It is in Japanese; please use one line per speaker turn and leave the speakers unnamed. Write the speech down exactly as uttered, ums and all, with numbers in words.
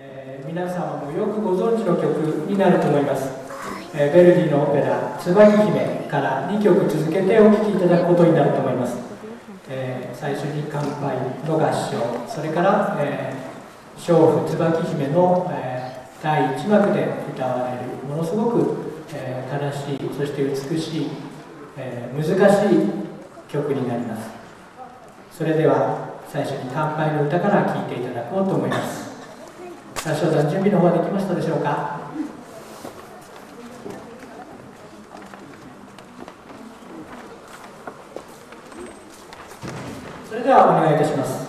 えー、皆様もよくご存知の曲になると思います。えー、ベルディのオペラ「椿姫」からにきょく続けてお聴きいただくことになると思います。えー、最初に「乾杯」の合唱、それから、えー、娼婦椿姫の、えー、だいいち幕で歌われるものすごく、えー、悲しい、そして美しい、えー、難しい曲になります。それでは最初に「乾杯」の歌から聴いていただこうと思います。合唱団、準備の方はできましたでしょうか。それではお願いいたします。